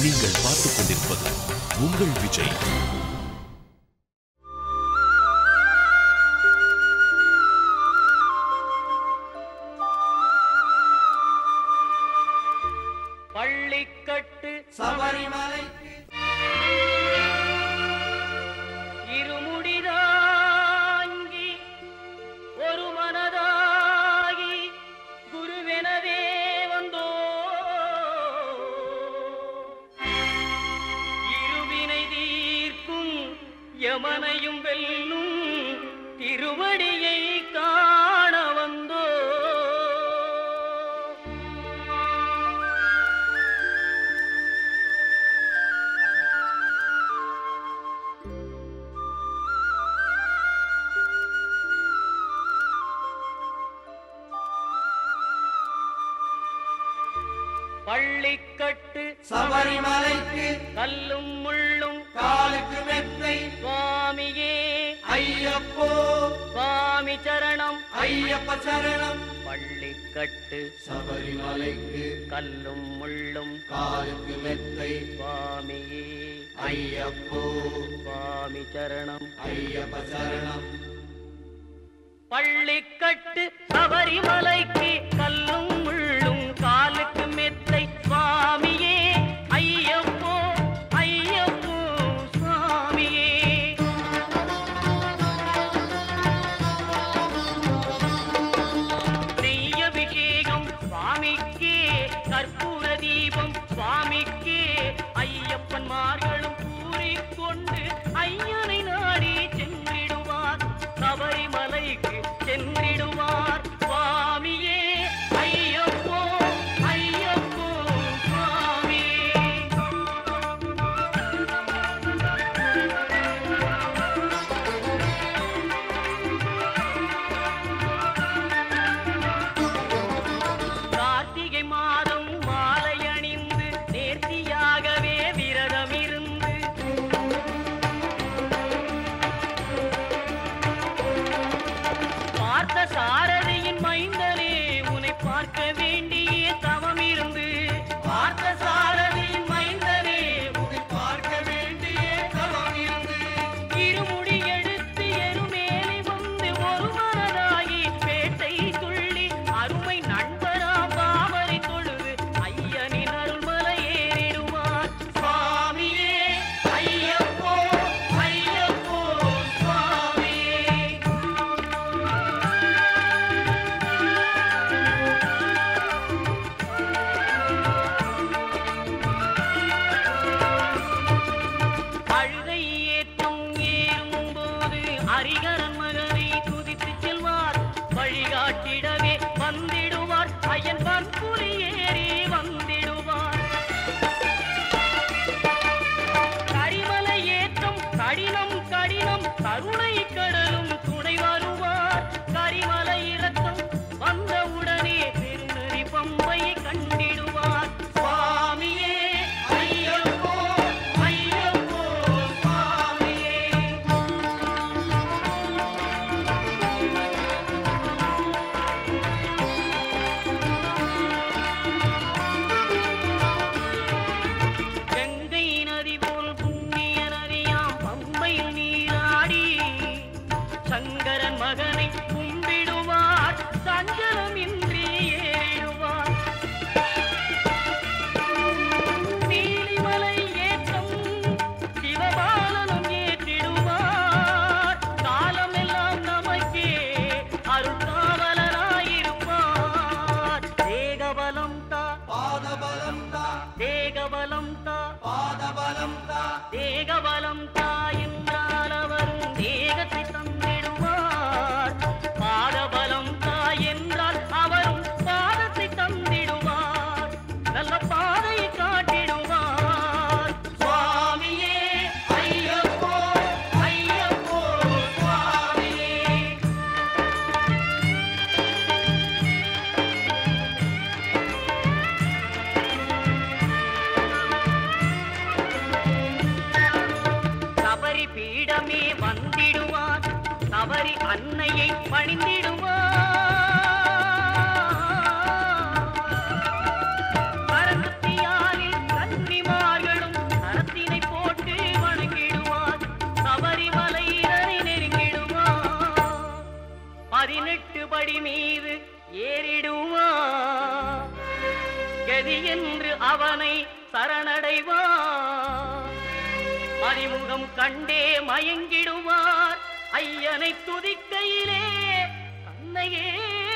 நீங்கள் பார்த்துக் கொண்டிருப்பது உங்கள் விஜய். பள்ளிக்கட்டு சபரிமலைக்கு இருமுடிதாங்கி ஒரு மனதாகி குருவெனவே வந்தோ இருவினை தீர்க்கும் யமனையும் வெல்லும் திருவடியை காண வந்தோ. பள்ளிக்கட்டு சபரிமலைக்கு கல்லும் முள்ளும் காலுக்கு மெத்தை சுவாமியே ஐயப்போ சுவாமி சரணம் ஐயப்ப சரணம். பள்ளிக்கட்டு சபரிமலைக்கு கல்லும் முள்ளும் காலுக்கு மெத்தை சுவாமியே ஐயப்போ சுவாமி சரணம் ஐயப்ப சரணம். பள்ளிக்கட்டு சபரிமலைக்கு கல்லும் முள்ளும் காலுக்கு மெத்தை சுவாமியே ஐயப்போ ஐயப்போ சுவாமியே. நெய்யபிஷேகம் சுவாமிக்கே கற்பூர தீபம் சுவாமிக்கே ஐயப்பன்மார்களும் கூறிக்கொண்டு ஐயனை நாடி சென்றிடுவார் சபரிமலைக்கு சென்றிடுவார் சுவாமியே ஐயப்போ ஐயப்போ சுவாமியே. கார்த்திகை மாதம் மாலை அணிந்து நேர்த்தியாகவே விரதம் இருந்து பார்த்த சாரதியின் மைந்தனே உன்னை பார்க்க வேண்டிய தவம் இருந்து பார்த்த சாரதியின் மைந்தனே உன்னை பார்க்க வேண்டிய தவம் இருந்து இருமுடி எடுத்து எருமேலி வந்து ஒரு மனதாகி பேட்டை துள்ளி அருமை நண்பராம் பாவரை தொழுது ஐயனின் அருள்மலை ஏறிடுவார் சுவாமியே ஐயப்போ ஐயப்போ சுவாமியே. அழுகை ஏற்றம் ஏறும்போது ஹரிகரன் மகனை துதித்து செல்வார் வழிகாட்டிடவே வந்திடுவார் ஐயன் பன்புலி ஏறி வந்திடுவார். கரிமலை ஏற்றம் கடினம் கடினம் கருணை கடலும் துணை வருவார். கரிமலை இரத்தம் வந்தவுடனே பெருநெறி பம்பை கண்டிடுவார் சுவாமியே ஐயப்போ ஐயப்போ சுவாமியே. கங்கை நதி போல் புண்ணிய நதியாம் பம்பையில் நீராடி சங்கரன் மகனை கும்பிடுவார் சஞ்சலமின்றி ஏறிடுவார். நீலிமலை ஏற்றம் சிவபாலனும் ஏற்றிடுவார். காலமெல்லாம் நமக்கே அருள்காவலராயிருப்பார். தேகபலம் தா பாதபலம் தா தேகபலம் தா பாதபலம் தா தேகபலம் தா என்றால் அவரும் தேகத்தை தந்திடுவார். பாதபலம் தா என்றால் அவரும் பாதத்தை தந்திடுவார். நல்ல பாதையை காட்டிடுவார் சுவாமியே ஐயப்போ ஐயப்போ சுவாமியே. சபரி பீடமே வந்திடுவார் சபரி அன்னையை பணிந்திடுவார். கரத்தியாரில் கன்னிமார்களும் ஐயனை சரணடைவார். அறிமுகம் கண்டே மயங்கிடுவார். ஐயனை துதிக்கையிலே தன்னையே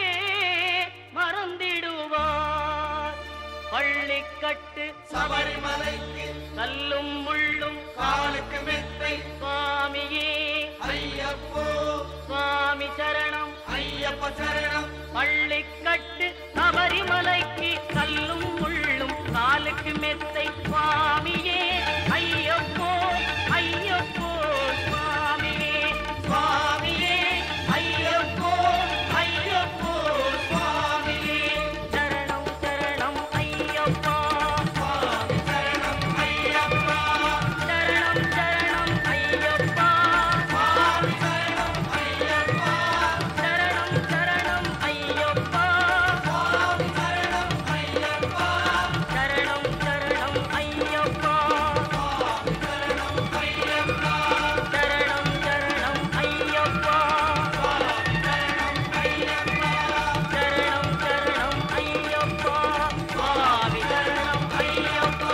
மறந்திடுவார். பள்ளிக்கட்டு சபரிமலைக்கு கல்லும் முள்ளும் காலுக்கு மெத்தை சுவாமியே ஐயப்போ சுவாமி சரணம் ஐயப்ப சரணம். பள்ளிக்கட்டு சபரிமலைக்கு கல்லும் முள்ளும் காலுக்கு மெத்தை சுவாமியே ஐயப்போ ஐயப்போ சுவாமியே சுவாமியே ஐயப்போ ஐயப்போ சுவாமியே சரணம் சரணம் ஐயப்பா சுவாமி சரணம் ஐயப்பா சரணம் சரணம் ஐயப்பா சுவாமி சரணம் ஐயப்பா சரணம் சரணம் ஐயப்பா சுவாமி சரணம் ஐயப்பா சரணம் சரணம் ஐயப்பா சுவாமி சரணம் ஐயப்பா சரணம் சரணம் ஐயப்பா சுவாமி சரணம் ஐயப்பா சரணம் சரணம் ஐயப்பா சுவாமி சரணம் ஐயப்பா.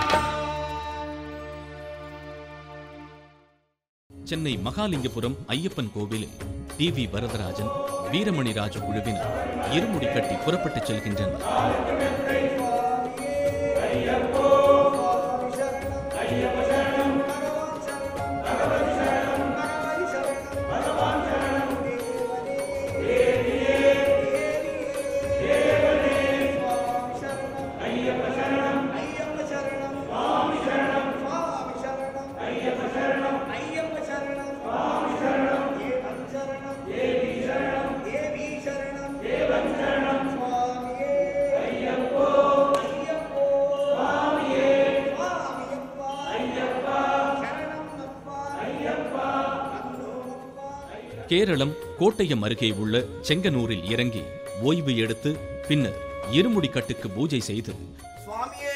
சென்னை மகாலிங்கபுரம் ஐயப்பன் கோவிலில் டிவி வரதராஜன் வீரமணி ராஜு குழுவினர் இருமுடி கட்டி புறப்பட்டுச் செல்கின்றனர். கேரளம் கோட்டயம் அருகே உள்ள செங்கனூரில் இறங்கி ஓய்வு எடுத்து பின்னர் இருமுடி கட்டுக்கு பூஜை செய்து சுவாமியே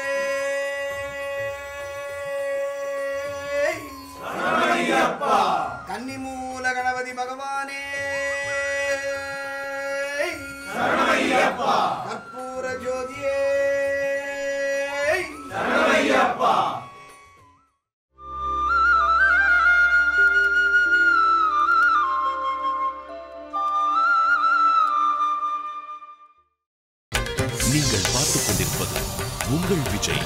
சரணமையப்பா கன்னிமூல கணபதி பகவானே சரணமையப்பா கற்பூர ஜோதியே சரணமையப்பா. நீங்கள் பார்த்துக் கொண்டிருப்பது உங்கள் விஜய்.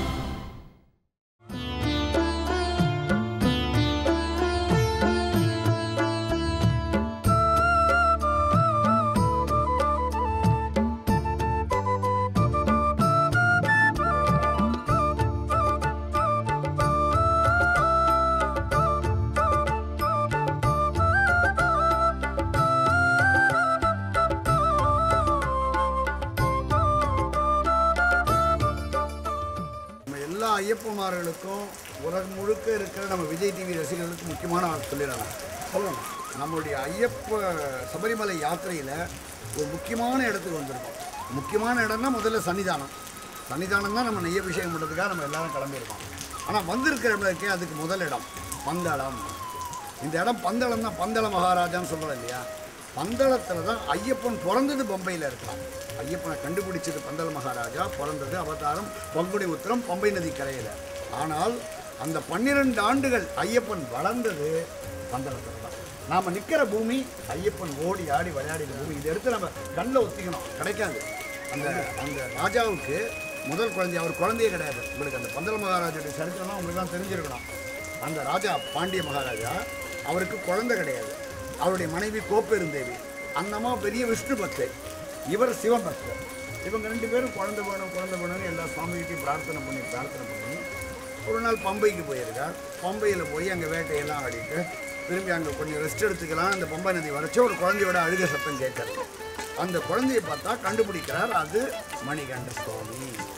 ஐயப்பமார்களுக்கும் உலகம் முழுக்க இருக்கிற நம்ம விஜய் டிவி ரசிகர்களுக்கு முக்கியமான சொல்லணும். நம்மளுடைய ஐயப்ப சபரிமலை யாத்திரையில் ஒரு முக்கியமான இடத்துக்கு வந்திருக்கோம். முக்கியமான இடம்னா முதல்ல சன்னிதானம். சன்னிதானம் தான் நம்ம நெய் அபிஷேகம் பண்ணுறதுக்காக நம்ம எல்லாரும் கிளம்பியிருக்கோம். ஆனால் வந்திருக்கிற இடத்துக்கே அதுக்கு முதல் இடம் பந்தளம். இந்த இடம் பந்தளம் தான். பந்தள மகாராஜான்னு சொல்கிறோம் இல்லையா? பந்தளத்தில் தான் ஐயப்பன் பிறந்தது. பம்பையில் இருக்கலாம். ஐயப்பனை கண்டுபிடிச்சது பந்தள மகாராஜா. பிறந்தது அவதாரம் பங்குனி உத்திரம் பம்பை நதி கரையில். ஆனால் அந்த 12 ஆண்டுகள் ஐயப்பன் வளர்ந்தது பந்தளத்தில் தான். நாம் நிற்கிற பூமி ஐயப்பன் ஓடி ஆடி விளையாடின பூமி. இதை எடுத்து நம்ம கண்ணில் ஒத்திக்கணும், கிடைக்காது. அந்த அந்த ராஜாவுக்கு முதல் குழந்தை, அவர் குழந்தையே கிடையாது. உங்களுக்கு அந்த பந்தள மகாராஜாவுடைய சரித்திரம்லாம் உங்களுக்குலாம் தெரிஞ்சிருக்கணும். அந்த ராஜா பாண்டிய மகாராஜா, அவருக்கு குழந்தை கிடையாது. அவருடைய மனைவி கோப்பெருந்தேவி. அந்த அம்மா பெரிய விஷ்ணு பக்தை, இவர் சிவன் பக்தர். இவங்க 2 பேரும் குழந்தை வேணும்னு எல்லா சுவாமிகிட்டையும் பிரார்த்தனை பண்ணி ஒரு நாள் பம்பைக்கு போயிருக்கார். பம்பையில் போய் அங்கே வேட்டையெல்லாம் ஆடிட்டு திரும்பி அங்கே கொஞ்சம் ரெஸ்ட் எடுத்துக்கலாம். அந்த பம்பை நதி வரைச்சி ஒரு குழந்தையோட அழுகை சத்தம் கேட்கறது. அந்த குழந்தையை பார்த்தா கண்டுபிடிக்கிறார், அது மணிகண்ட சுவாமி.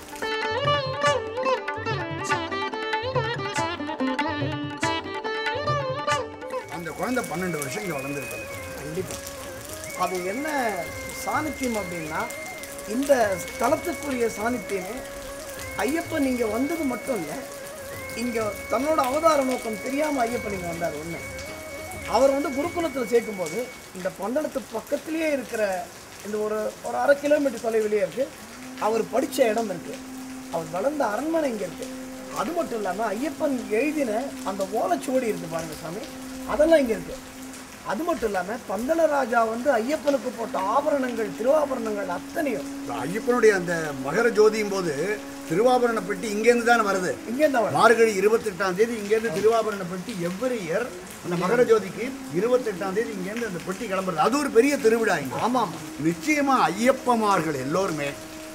அந்த குழந்தை 12 வருஷம் இங்கே வளர்ந்துருக்காங்க. கண்டிப்பாக அது என்ன சாநித்தியம் அப்படின்னா, இந்த ஸ்தலத்துக்குரிய சாநித்தியமே ஐயப்பன் இங்கே வந்தது மட்டும் இல்லை, இங்கே தன்னோட அவதார நோக்கம் தெரியாமல் ஐயப்பன் இங்கே வந்தார். ஒன்று, அவர் குருகுலத்தில் சேர்க்கும்போது இந்த பந்தளத்து பக்கத்துலேயே இருக்கிற இந்த ஒரு 1/2 கிலோமீட்டர் தொலைவிலேயே இருக்குது அவர் படித்த இடம் இருக்குது. அவர் வளர்ந்த அரண்மனை இங்கே இருக்கு. அது மட்டும் இல்லாமல் ஐயப்பன் எழுதின அந்த ஓலைச்சுவடி இருக்கு பாருங்க சாமி, அதெல்லாம் இங்கே இருக்கு. அது மட்டும் இல்லாமல் பந்தளராஜா வந்து ஐயப்பனுக்கு போட்ட ஆபரணங்கள், திருவாபரணங்கள் அத்தனையும் ஐயப்பனுடைய அந்த மகர ஜோதியும் போது திருவாபரண பெட்டி இங்கேருந்து தானே வருது. இங்கேருந்து மார்கழி 28ஆம் தேதி இங்கேருந்து திருவாபரண பெட்டி எவ்ரி இயர் அந்த மகர ஜோதிக்கு 28ஆம் தேதி இங்கேருந்து அந்த பெட்டி கிளம்புறது. அது ஒரு பெரிய திருவிழா இங்கே. ஆமாம், நிச்சயமா ஐயப்பமார்கள் எல்லோருமே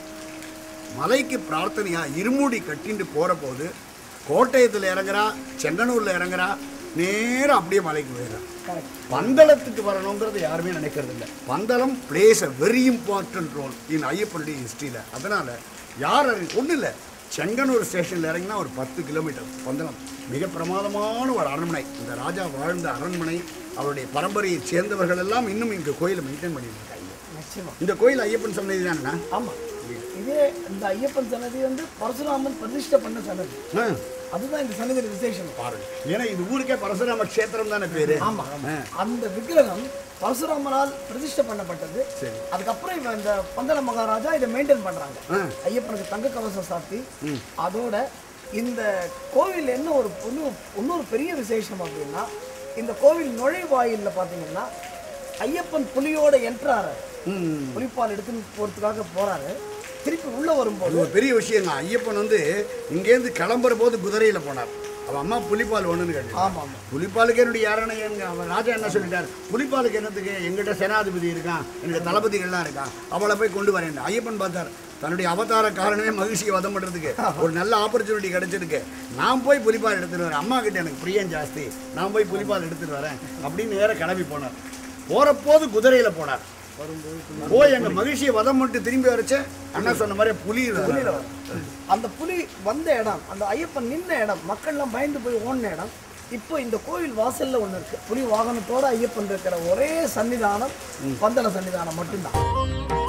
மலைக்கு பிரார்த்தனையா இருமுடி கட்டிட்டு போற போது கோட்டயத்தில் இறங்குறா, செங்கனூர்ல இறங்குறா, நேரம் அப்படியே மலைக்கு போயிடுறா. பந்தளத்துக்கு வரணுங்கிறது யாருமே நினைக்கிறது இல்லை. Pandalam plays a very important role in ஐயப்பனுடைய ஹிஸ்ட்ரியில். அதனால யார் ஒன்றும் இல்லை, செங்கனூர் ஸ்டேஷனில் இறங்கினா ஒரு 10 கிலோமீட்டர் பந்தளம். மிக பிரமாதமான ஒரு அரண்மனை. இந்த ராஜா வாழ்ந்த அரண்மனை, அவருடைய பரம்பரையை சேர்ந்தவர்கள் எல்லாம் இன்னும் இங்கே கோயிலை மெயின்டைன் பண்ணிட்டு இருக்காங்க. இந்த கோயில் ஐயப்பன் சன்னதி தானே? ஆமாம், இதே இந்த ஐயப்பன் சன்னதி வந்து பரசுராமன் பிரதிஷ்டை பண்ண சன்னதி. அதுதான் இந்த சன்னதி விசேஷம் பாருங்க. ஏன்னா இது ஊருக்கே பரசுராம கஷேத்திரம் தானே பேரு. ஆமா, அந்த விக்கிரகம் பரசுராமரால் பிரதிஷ்டை பண்ணப்பட்டது. அதுக்கப்புறம் இவன் இந்த பந்தள மகாராஜா இதை மெயின்டைன் பண்றாங்க. ஐயப்பனுக்கு தங்க கவசம் சாத்தி, அதோட இந்த கோவில் என்ன ஒரு இன்னொரு பெரிய விசேஷம் அப்படின்னா, இந்த கோவில் நுழைவாயில்ல பாத்தீங்கன்னா ஐயப்பன் புலியோட என்ட்ராரு, புலிப்பால் எடுத்துன்னு போறதுக்காக போறாரு. திருப்பி உள்ள வரும்போது ஒரு பெரிய விஷயம் தான். ஐயப்பன் வந்து இங்கேருந்து கிளம்புற போது குதிரையில போனார். அவன் அம்மா புலிப்பால் ஒண்ணுன்னு கேட்டான். ஆமா, புலிப்பாலுக்கு என்னுடைய யாருன்னு அவன் ராஜா என்ன சொல்லிட்டார், புலிப்பாலுக்கு என்னத்துக்கு, எங்கிட்ட சேனாதிபதி இருக்கான், என்னுடைய தளபதிகள்லாம் இருக்கான், அவளை போய் கொண்டு வரேன். ஐயப்பன் பார்த்தார், தன்னுடைய அவதார காரணமே மகிழ்ச்சியை வதம் பண்ணுறதுக்கு ஒரு நல்ல ஆப்பர்ச்சுனிட்டி கிடைச்சிருக்கு, நான் போய் புலிப்பால் எடுத்துட்டு வரேன், அம்மா கிட்ட எனக்கு பிரியம் ஜாஸ்தி, நான் போய் புலிப்பால் எடுத்துட்டு வரேன் அப்படின்னு நேரம் கிளம்பி போனார். போறபோது குதிரையில போனார். போய் எங்க மகிழ்ச்சியை வதம் மட்டும் திரும்பி வரைச்ச அண்ணா சொன்ன மாதிரி புலி. அந்த புலி வந்த இடம், அந்த ஐயப்பன் நின்ன இடம், மக்கள்லாம் பயந்து போய் ஓடின இடம். இப்போ இந்த கோவில் வாசல்ல ஒன்று இருக்கு, புலி வாகனத்தோட ஐயப்பன் இருக்கிற ஒரே சன்னிதானம் பந்தள சன்னிதானம் மட்டும்தான்.